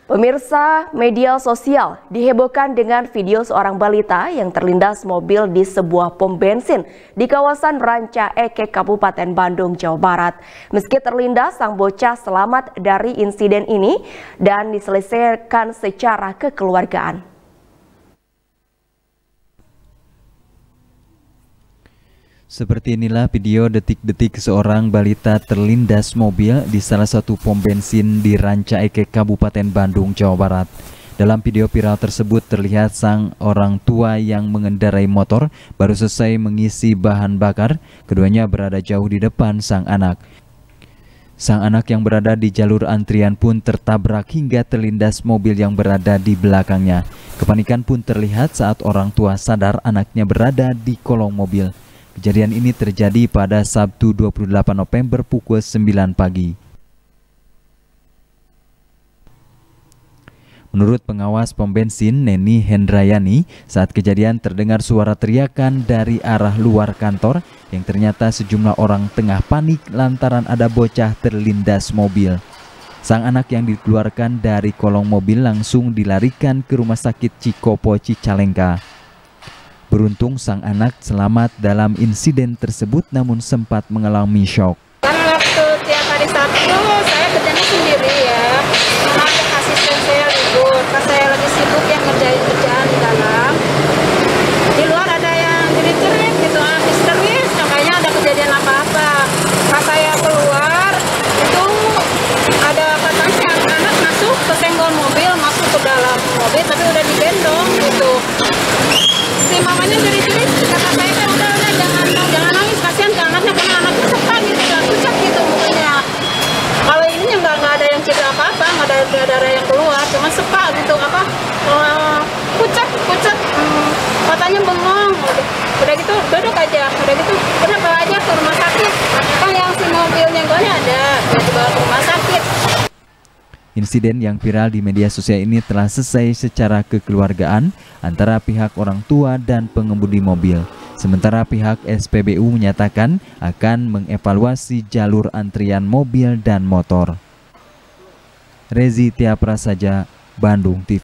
Pemirsa, media sosial dihebohkan dengan video seorang balita yang terlindas mobil di sebuah pom bensin di kawasan Ranca Ekek, Kabupaten Bandung, Jawa Barat. Meski terlindas, sang bocah selamat dari insiden ini dan diselesaikan secara kekeluargaan. Seperti inilah video detik-detik seorang balita terlindas mobil di salah satu pom bensin di Ranca Ekek, Kabupaten Bandung, Jawa Barat. Dalam video viral tersebut terlihat sang orang tua yang mengendarai motor baru selesai mengisi bahan bakar. Keduanya berada jauh di depan sang anak. Sang anak yang berada di jalur antrian pun tertabrak hingga terlindas mobil yang berada di belakangnya. Kepanikan pun terlihat saat orang tua sadar anaknya berada di kolong mobil. Kejadian ini terjadi pada Sabtu 28 November pukul 9 pagi. Menurut pengawas pom bensin Neni Hendrayani, saat kejadian terdengar suara teriakan dari arah luar kantor yang ternyata sejumlah orang tengah panik lantaran ada bocah terlindas mobil. Sang anak yang dikeluarkan dari kolong mobil langsung dilarikan ke Rumah Sakit Cikopo Cicalengka. Beruntung sang anak selamat dalam insiden tersebut namun sempat mengalami syok. Karena waktu tiap hari Sabtu saya kerjanya sendiri ya, karena asisten saya libur. Pas saya lagi sibuk yang ngerjain kerjaan di dalam, di luar ada yang jerit-jerit gitu, histeris, makanya ada kejadian apa-apa. Pas saya keluar, itu ada katanya anak masuk ke senggol mobil, masuk ke dalam mobil, tapi udah digendong gitu. Si mamanya jerit-jerit, kata saya kan udah jangan nangis, kasihan ke anaknya karena anaknya sepak gitu dan pucat gitu mukanya. Kalau ini nggak ada yang cedera apa-apa, nggak ada darah yang keluar, cuma sepak gitu pucat, matanya bengong. Udah gitu duduk aja, udah gitu udah bawa aja ke rumah sakit. Kan yang si mobil nyenggolnya ada, udah dibawa ke rumah sakit. Insiden yang viral di media sosial ini telah selesai secara kekeluargaan antara pihak orang tua dan pengemudi mobil. Sementara pihak SPBU menyatakan akan mengevaluasi jalur antrian mobil dan motor. Rezi Tiaprasaja, Bandung TV.